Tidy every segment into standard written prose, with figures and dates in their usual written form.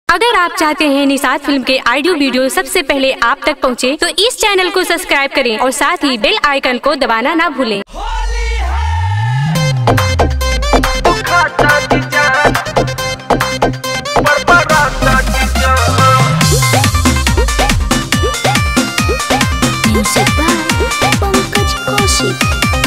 अगर आप चाहते हैं निषाद फिल्म के ऑडियो वीडियो सबसे पहले आप तक पहुंचे, तो इस चैनल को सब्सक्राइब करें और साथ ही बेल आइकन को दबाना ना भूलें। Music by Pankaj Kaushik.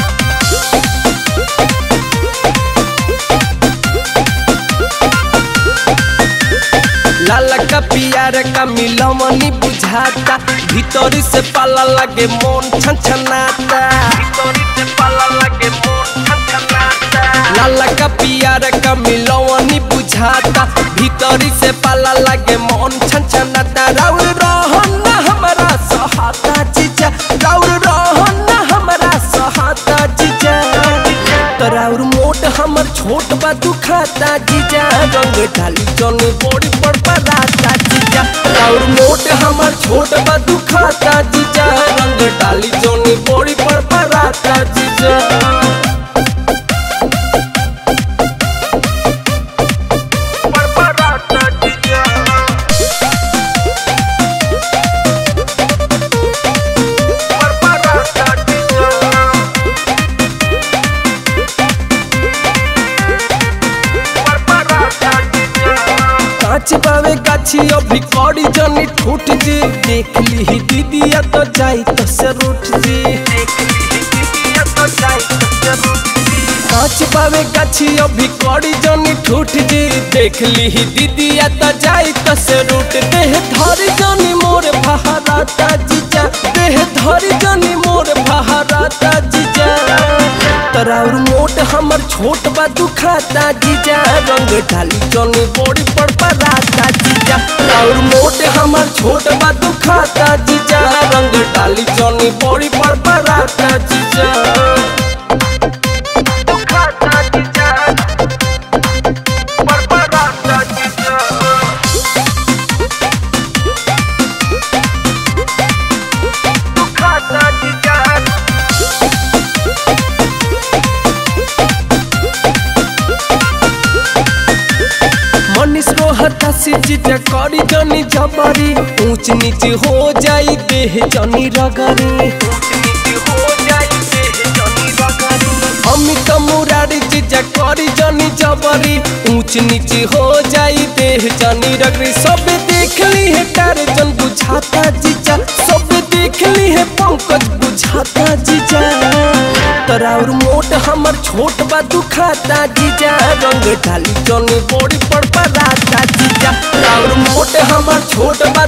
लाला का पियार का मिलवनी बुझाता, भीतरी से पाला लगे मन छनछनाता, भीतरी से पाला लगे मन छनछनाता। लाला का पियार का मिलवनी बुझाता, भीतरी से पाला लगे मन छनछनाता। राउर रहन हमारा सहाता जीजा, राउर रहन हमारा सहाता जीजा। राउर मोट हमर छोट बा दुखाता जीजा, रंग ढाली जनी बड़ी पर पराता जीजा। राउर मोट हमर छोट बा दुखाता जीजा, रंग ढाली जनी बड़ी पर पराता जीजा। काच बावे गाछी अभी कड़ी जनी ठूट जी, देख ली ही दीदिया तो जाई तो से रूठ जी, देख ली ही दीदिया तो जाई तो से रूठ जी। काच बावे गाछी अभी कड़ी जनी ठूट जी, देख ली ही दीदिया तो जाई तो से रूठ। देह धरी जनी मोर बहाराता जीजा, देह धरी जनी मोर बहाराता जीजा। राउर मोट हमर छोट बा दुखाता जीजा, रंग ढाली जनी बड़ी पर पराता जीजा। राउर मोट हमर छोट बा दुखाता जीजा, रंग ढाली जनी बड़ी पर पराता जीजा। दुखाता जीजा, पर पराता जीजा। दुखाता जीजा। मनीष को हताशी जीजा करी जनी जबरी, ऊंच नीच हो जाई देह जनी रगरी, ऊंच नीच हो जाई देह जनी रगरी। अमित मुरारी जीजा करी जनी जबरी, ऊंच नीच हो जाई देह जनी रगरी। सब देख ली है तारे जन बुझाता जीजा, सब देख ली है पंकज बुझाता जीजा। राउर मोट हमर छोट बा दुखाता जीजा, रंग ढाली जनी बड़ी पर पराता जीजा। राउर मोट हमर छोट बा